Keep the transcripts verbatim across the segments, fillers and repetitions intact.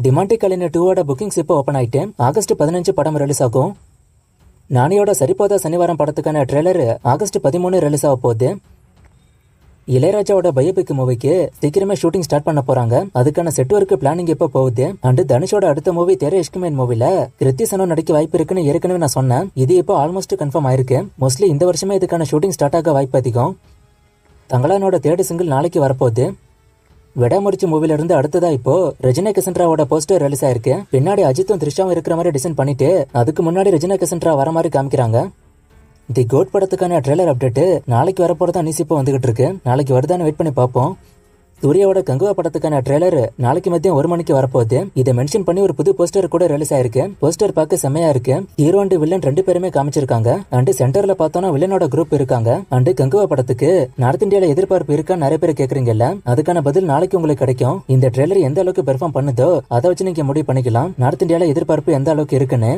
டிமாண்டி கலின டூவோட புக்கிங்ஸ் இப்போ ஓப்பன் ஆயிட்டு ஆகஸ்ட் பதினஞ்சு படம் ரிலீஸ் ஆகும். நானியோட சரிபோதா சனிவாரம் படத்துக்கான ட்ரெய்லர் ஆகஸ்ட் பதிமூணு ரிலீஸ் ஆக போகுது. இளையராஜாவோட பயோபிக் மூவிக்கு சீக்கிரமே ஷூட்டிங் ஸ்டார்ட் பண்ண போறாங்க. அதுக்கான செட் ஒர்க் பிளானிங் எப்போ போகுது. அண்ட் தனுஷோட அடுத்த மூவி தெர இஷ்குமேன் மூவில கிருத்தி சனோ நடிக்க வாய்ப்பு இருக்குன்னு ஏற்கனவே நான் சொன்னேன். இது இப்போ ஆல்மோஸ்ட் கன்ஃபார்ம் ஆயிருக்கு. மோஸ்ட்லி இந்த வருஷமே இதுக்கான ஷூட்டிங் ஸ்டார்ட் ஆக வாய்ப்பு அதிகம். தங்களானோட தேர்ட் சிங்கிள் நாளைக்கு வரப்போகுது. விடாமுறிச்சி மூவில இருந்து அடுத்ததா இப்போ ரெஜினா கசன்ட்ராவோட போஸ்டர் ரிலீஸ் ஆயிருக்கு. பின்னாடி அஜித்தும் த்ரிஷாவும் இருக்கிற மாதிரி டிசைன் பண்ணிட்டு அதுக்கு முன்னாடி ரெஜினா கசன்ட்ரா வர மாதிரி காமிக்கிறாங்க. தி கோட் படத்துக்கான ட்ரெய்லர் அப்டேட் நாளைக்கு வரப்போறதா நியூஸ் இப்போ வந்துகிட்டு இருக்கு. நாளைக்கு வருதான்னு வெயிட் பண்ணி பார்ப்போம். சூர்யாவோட கங்குவா படத்துக்கான ட்ரெய்லர் நாளைக்கு மதியம் ஒரு மணிக்கு வரப்போகுது. இதை மென்ஷன் பண்ணி ஒரு புது போஸ்டர் கூட ரிலீஸ் ஆயிருக்கு. போஸ்டர் பார்க்க செம்மையா இருக்கு. ஹீரோ அண்ட் வில்லன் ரெண்டு பேருமே காமிச்சிருக்காங்க. அண்ட் சென்டர்ல பார்த்தோம்னா வில்லனோட குரூப் இருக்காங்க. அண்ட் கங்குவா படத்துக்கு நார்த் இந்தியால எதிர்பார்ப்பு இருக்கான்னு நிறைய பேர் கேக்குறீங்கல்ல, அதுக்கான பதில் நாளைக்கு உங்களுக்கு கிடைக்கும். இந்த ட்ரெய்லர் எந்த அளவுக்கு பெர்ஃபார்ம் பண்ணுதோ அதை வச்சு நீங்க முடிவு பண்ணிக்கலாம் நார்த் இந்தியால எதிர்பார்ப்பு எந்த அளவுக்கு இருக்குன்னு.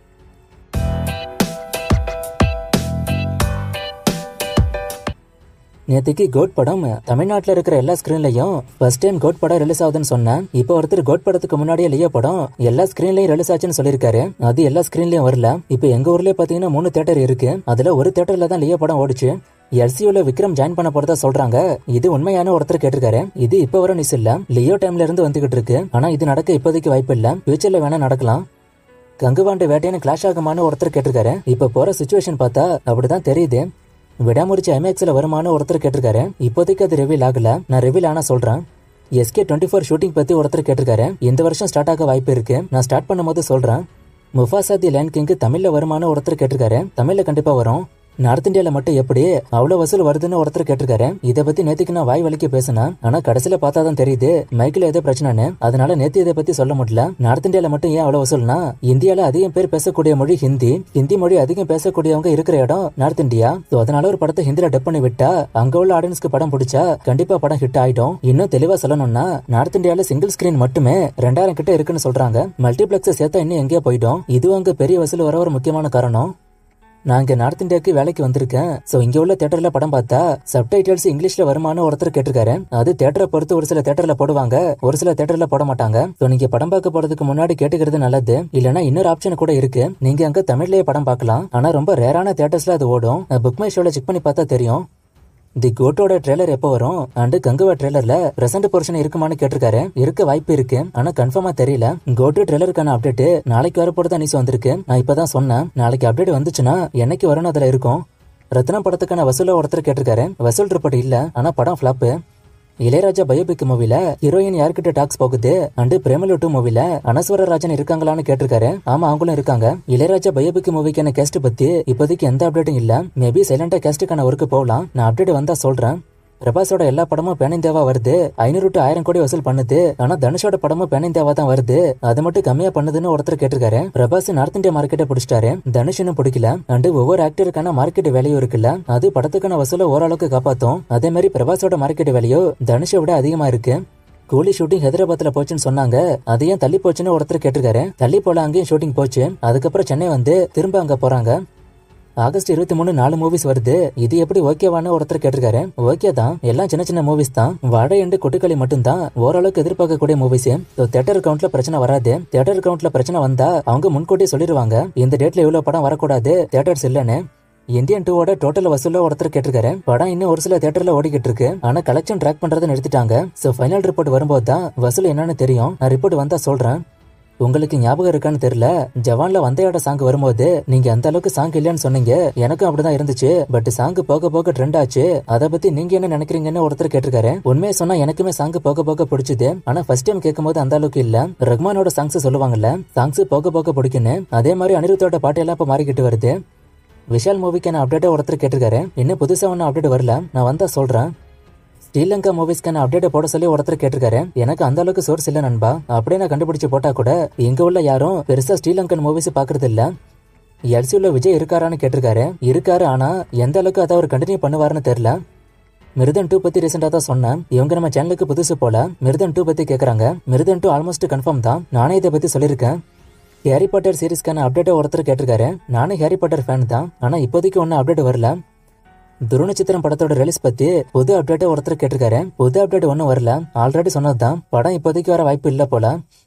நேற்றுக்கு கோட் படம் தமிழ்நாட்டில் இருக்கிற எல்லா ஸ்கிரீன்லயும் ஃபர்ஸ்ட் டைம் கோட் படம் ரிலீஸ் ஆகுதுன்னு சொன்னேன். இப்போ ஒருத்தர் கோட் படத்துக்கு முன்னாடியே லியோ படம் எல்லா ஸ்கிரீன்லயும் ரிலீஸ் ஆச்சுன்னு சொல்லியிருக்காரு. அது எல்லா ஸ்கிரீன்லயும் வரல. இப்போ எங்க ஊர்லயே பாத்தீங்கன்னா மூணு தியேட்டர் இருக்கு. அதுல ஒரு தியேட்டர்ல தான் லியோ படம் ஓடிச்சு. எல்சியூல விக்ரம் ஜாயின் பண்ண போறதா சொல்றாங்க. இது உண்மையான ஒருத்தர் கேட்டிருக்காரு. இது இப்ப வர நியூஸ் இல்ல, லியோ டைம்ல இருந்து வந்துகிட்டு இருக்கு. ஆனா இது நடக்க இப்போதைக்கு வாய்ப்பு இல்ல, ஃபியூச்சர்ல வேணா நடக்கலாம். கங்குவாண்டு வேட்டையான கிளாஷ் ஆகுமான்னு ஒருத்தர் கேட்டிருக்காரு. இப்ப போற சிச்சுவேஷன் பார்த்தா அப்படிதான் தெரியுது. விடாமுறிச்சி ஐமேக்ஸ்ல வருமானு ஒருத்தர் கேட்டிருக்காரு. இப்போதைக்கு அது ரிவீல் ஆகல, நான் ரிவீல் ஆனா சொல்றேன். எஸ்கே டுவெண்ட்டி ஃபோர் ஷூட்டிங் பத்தி ஒருத்தர் கேட்டிருக்காரு. இந்த வருஷம் ஸ்டார்ட் ஆக வாய்ப்பு இருக்கு, நான் ஸ்டார்ட் பண்ணும்போது சொல்றேன். முஃபாசா தி லைன் கிங் தமிழ்ல வருமானு ஒருத்தர் கேட்டிருக்காரு. தமிழ்ல கண்டிப்பா வரும். நார்த் இந்தியால மட்டும் எப்படி அவ்வளவு வசூல் வருதுன்னு ஒருத்தர் கேட்டிருக்காரு. இதை பத்தி நேத்துக்கு நான் வாய் வலிக்க பேசினேன். ஆனா கடைசியில பார்த்தாதான் தெரியுது மைக்கில் ஏதோ பிரச்சனைன்னு. அதனால நேத்து இதை பத்தி சொல்ல முடியல. நார்த் இந்தியால மட்டும் ஏன் அவ்வளவு வசூல்னா, இந்தியால அதிகம் பேர் பேசக்கூடிய மொழி ஹிந்தி. ஹிந்தி மொழி அதிகம் பேசக்கூடியவங்க இருக்கிற இடம் நார்த் இந்தியா. அதனால ஒரு படத்தை ஹிந்தில டப் பண்ணி விட்டா அங்க உள்ள ஆடியன்ஸ்க்கு படம் பிடிச்சா கண்டிப்பா படம் ஹிட் ஆயிடும். இன்னும் தெளிவா சொல்லணும்னா நார்த் இந்தியால சிங்கிள் ஸ்கிரீன் மட்டுமே ரெண்டாயிரம் கிட்ட இருக்குன்னு சொல்றாங்க. மல்டிபிளெக்ஸ் சேர்த்தா இன்னும் எங்கேயோ போயிடும். இது அங்க பெரிய வசூல் வர ஒரு முக்கியமான காரணம். நான் இங்க நார்த் இந்தியாவுக்கு வேலைக்கு வந்திருக்கேன். சோ இங்க உள்ள தியேட்டர்ல படம் பார்த்தா சப்டைட்டில்ஸ் இங்கிலீஷ்ல வருமானு ஒருத்தர் கேட்டிருக்காரு. அது தியேட்டரை பொறுத்து ஒரு சில தியேட்டர்ல போடுவாங்க, ஒரு சில தியேட்டர்ல போட மாட்டாங்க. சோ நீங்க படம் பார்க்க போறதுக்கு முன்னாடி கேட்டுக்கிறது நல்லது. இல்லனா இன்னொரு ஆப்ஷன் கூட இருக்கு, நீங்க அங்க தமிழ்லயே படம் பார்க்கலாம். ஆனா ரொம்ப ரேரான தியேட்டர்ஸ்ல அது ஓடும். புக் மை ஷோல செக் பண்ணி பார்த்தா தெரியும். தி கோட்டோட ட்ரெய்லர் எப்போ வரும் அண்ட் கங்குவா ட்ரெய்லர்ல பிரசன்ட் போர்ஷன் இருக்குமான்னு கேட்டிருக்காரு. இருக்க வாய்ப்பு இருக்கு, ஆனா கன்ஃபார்மா தெரியல. கோட்டு ட்ரெய்லருக்கான அப்டேட் நாளைக்கு வரப்போறதா நியூஸ் வந்திருக்கு. நான் இப்பதான் சொன்னேன், நாளைக்கு அப்டேட் வந்துச்சுன்னா என்னைக்கு வரும்னு அதுல இருக்கும். ரத்னம் படத்துக்கான வசூல ஒருத்தர் கேட்டிருக்காரு. வசூல் ரிப்போர்ட் இல்ல, ஆனா படம் ஃபிளாப். இளையராஜா பயோபிக் மூவில ஹீரோயின் யார்கிட்ட டாக்ஸ் போகுது அண்ட் பிரேமலு டூ மூவில அனஸ்வர ராஜன் இருக்காங்களான்னு கேட்டிருக்காரு. ஆமா, அவங்களும் இருக்காங்க. இளையராஜா பயோபிக் மூவிக்கான கேஸ்ட் பத்தி இப்போதைக்கு எந்த அப்டேட்டும் இல்ல. மேபி சைலண்டா கேஸ்டுக்கான ஒர்க்கு போகலாம். நான் அப்டேட் வந்தா சொல்றேன். பிரபாஸோட எல்லா படமும் பேன் இந்தியாவா வருது. ஐநூறு டு ஆயிரம் கோடி வசூல் பண்ணுது. ஆனா தனுஷோட படமும் பேன் இந்தியாவா தான் வருது. அது மட்டும் கம்மியா பண்ணுதுன்னு ஒருத்தர் கேட்டிருக்காரு. பிரபாஸ் நார்த் இந்தியா மார்க்கெட்டை பிடிச்சிட்டாரு, தனுஷ் இன்னும் பிடிக்கல. அண்ட் ஒவ்வொரு ஆக்டருக்கான மார்க்கெட் வேல்யூ இருக்குல்ல, அது படத்துக்கான வசூல ஓரளவுக்கு காப்பாத்தும். அதே மாதிரி பிரபாஸோட மார்க்கெட் வேல்யூ தனுஷை விட அதிகமா இருக்கு. கூலி ஷூட்டிங் ஹைதராபாத்ல போச்சுன்னு சொன்னாங்க. அது ஏன் தள்ளி போச்சுன்னு ஒருத்தர் கேட்டிருக்காரு. தள்ளி போல அங்கேயும் ஷூட்டிங் போச்சு. அதுக்கப்புறம் சென்னை வந்து திரும்ப அங்க போறாங்க. ஆகஸ்ட் இருபத்தி மூணு நாலு மூவிஸ் வருது. இது எப்படி ஓகேவான ஒருத்தர் கேட்டிருக்காரு. ஓகே தான், எல்லாம் சின்ன சின்ன மூவிஸ் தான். வாடை எண்டு கொட்டுக்களி மட்டும் தான் ஓரளவுக்கு எதிர்பார்க்கக்கூடிய மூவிஸ். தியேட்டர் கவுண்ட்ல பிரச்சனை வராது. தியேட்டர் கவுண்ட்ல பிரச்சனை வந்தா அவங்க முன்கூட்டியே சொல்லிடுவாங்க, இந்த டேட்ல இவ்வளவு படம் வரக்கூடாது, தியேட்டர்ஸ் இல்லன்னு. இந்தியன் டூவோட டோட்டல் வசூல ஒருத்தர் கேட்டிருக்காரு. படம் இன்னும் ஒரு சில தியேட்டர்ல ஓடிக்கிட்டு இருக்கு, ஆனா கலெக்ஷன் ட்ராக் பண்றதை நிறுத்திட்டாங்க. சோ ஃபைனல் ரிப்போர்ட் வரும்போது தான் வசூல் என்னன்னு தெரியும். நான் ரிப்போர்ட் வந்தா சொல்றேன். உங்களுக்கு ஞாபகம் இருக்கான்னு தெரியல, ஜவான்ல வந்தையோட சாங் வரும்போது நீங்க அந்த அளவுக்கு சாங் இல்லையான்னு சொன்னீங்க. எனக்கும் அப்படிதான் இருந்துச்சு. பட் சாங் போக போக ட்ரெண்ட் ஆச்சு. அதை பத்தி நீங்க என்ன நினைக்கிறீங்கன்னு ஒருத்தர் கேட்டிருக்காரு. உண்மையை சொன்னா எனக்குமே சாங் போக போக பிடிச்சது. ஆனா ஃபர்ஸ்ட் டைம் கேட்கும் போது அந்த அளவுக்கு இல்ல. ரஹ்மானோட சாங்ஸ் சொல்லுவாங்கல்ல, சாங்ஸ் போக போக பிடிக்குன்னு, அதே மாதிரி அனிருத்தோட பாட்டு எல்லாம் இப்ப மாறிக்கிட்டு வருது. விஷால் மூவிக்கான அப்டேட் ஒருத்தர் கேட்டிருக்காரு. இன்னும் புதுசா ஒன்னும் அப்டேட் வரல, நான் வந்தா சொல்றேன். ஸ்ரீலங்கா மூவிஸ்க்கான அப்டேட் போட சொல்லி ஒருத்தர் கேட்டிருக்காரு. எனக்கு அந்த அளவுக்கு சோர்ஸ் இல்ல நண்பா. அப்படியே நான் கண்டுபிடிச்சு போட்டா கூட இங்க உள்ள யாரும் பெருசா ஸ்ரீலங்கன் மூவிஸ் பாக்குறது இல்ல. எல்சியூல விஜய் இருக்காரான்னு கேட்டிருக்காரு. இருக்காரு, ஆனா எந்த அளவுக்கு அதை அவர் கண்டினியூ பண்ணுவாருன்னு தெரியல. மிருதன் டூ பத்தி ரீசெண்டா தான் சொன்னேன். இவங்க நம்ம சேனலுக்கு புதுசு போல மிருதன் டூ பத்தி கேக்குறாங்க. மிருதன் டூ ஆல்மோஸ்ட் கன்ஃபார்ம் தான். நானே இதை பத்தி சொல்லியிருக்கேன். ஹாரி பாட்டர் சீரிஸ்க்கான அப்டேட் ஒருத்தர் கேட்டிருக்காரு. நானும் ஹாரி பாட்டர் ஃபேன் தான், ஆனா இப்போதைக்கு ஒன்னும் அப்டேட் வரல. துருவநட்சத்திரம் படத்தோட ரிலீஸ் பத்தி புது அப்டேட் ஒருத்தர் கேட்டிருக்காரு. புது அப்டேட் ஒன்னும் வரல, ஆல்ரெடி சொன்னதுதான். படம் இப்போதைக்கு வர வாய்ப்பு இல்ல போல.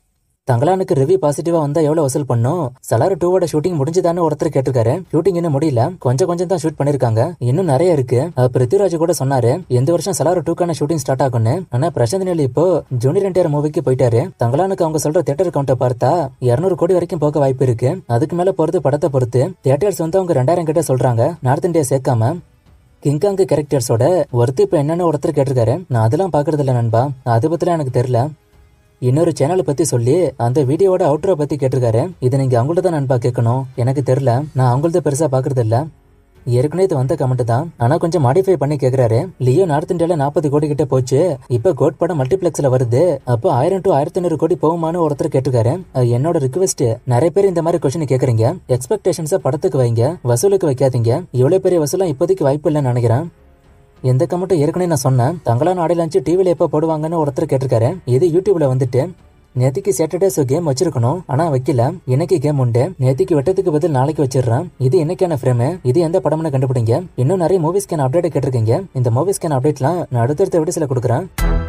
தங்கலானுக்கு ரிவ்யூ பாசிட்டிவா வந்தா எவ்வளவு வசூல் பண்ணும்? சலார் டூவோட ஷூட்டிங் முடிஞ்சுதான்னு ஒருத்தர் கேட்டிருக்காரு. ஷூட்டிங் இன்னும் முடியல, கொஞ்சம் கொஞ்சம் தான் ஷூட் பண்ணிருக்காங்க, இன்னும் நிறைய இருக்கு. பிருத்திவிராஜ் கூட சொன்னாரு இந்த வருஷம் சலார் டூக்கான ஷூட்டிங் ஸ்டார்ட் ஆகும்னு. ஆனா பிரசாந்த் நீல் இப்போ ஜூனியர் என்டிஆர் மூவிக்கு போயிட்டாரு. தங்கலானுக்கு அவங்க சொல்ற தியேட்டர் கவுண்ட பார்த்தா இருநூறு கோடி வரைக்கும் போக வாய்ப்பு இருக்கு. அதுக்கு மேல போறது படத்தை பொறுத்து. தியேட்டர்ஸ் வந்து அவங்க ரெண்டாயிரம் கிட்ட சொல்றாங்க, நார்த் இந்தியா சேர்க்காம. கிங்காங் கேரக்டர்ஸோட ஒருத்தர் இப்ப என்னன்னு ஒருத்தர் கேட்டிருக்காரு. நான் அதெல்லாம் பாக்குறது இல்ல நண்பா, அது பத்திலாம் எனக்கு தெரியல. இன்னொரு சேனலை பத்தி சொல்லி அந்த வீடியோட அவுட்ரோ பத்தி கேட்டிருக்காரு. இதை நீங்க அவங்கள்ட்ட தான் நண்பா கேட்கணும், எனக்கு தெரியல, நான் அவங்கள்ட்ட பெருசா பாக்குறது இல்ல. ஏற்கனவே இது வந்த கமெண்ட் தான், ஆனா கொஞ்சம் மாடிஃபை பண்ணி கேக்குறாரு. லியோ நார்த் இந்தியால நாற்பது கோடி கிட்ட போச்சு, இப்ப கோட் படம் மல்டிபிளெக்ஸ்ல வருது, அப்போ ஆயிரம் டு ஆயிரத்தி ஐநூறு கோடி போகுமான்னு ஒருத்தர் கேட்டிருக்காரு. என்னோட ரிக்வெஸ்ட், நிறைய பேர் இந்த மாதிரி கொஸ்டின் கேக்குறீங்க, எக்ஸ்பெக்டேஷன்ஸை படத்துக்கு வைங்க, வசூலுக்கு வைக்காதீங்க. இவ்வளவு பெரிய வசூலாம் இப்போதைக்கு வாய்ப்பு இல்லைன்னு நினைக்கிறேன். எந்த கமெண்ட்டும் ஏற்கனவே நான் சொன்னேன். தங்கலான் ஆடி லான்ச்சு டிவில எப்போ போடுவாங்கன்னு ஒருத்தர் கேட்டிருக்காரு. இது யூடியூப்ல வந்துட்டு நேத்திக்கு சாட்டர்டே ஷோ கேம் வச்சிருக்கணும், ஆனா வைக்கல. இன்னைக்கு கேம் உண்டு, நேத்திக்கு வெட்டத்துக்கு பதில் நாளைக்கு வச்சிடறேன். இது இன்னைக்கான ஃப்ரேம், இது எந்த படம்னு கண்டுபிடிங்க. இன்னும் நிறைய மூவிஸ்க்கான அப்டேட் கேட்டிருக்கீங்க. இந்த மூவிஸ்க்கான அப்டேட்லாம் நான் அடுத்தடுத்த வீடியோஸ்ல கொடுக்குறேன்.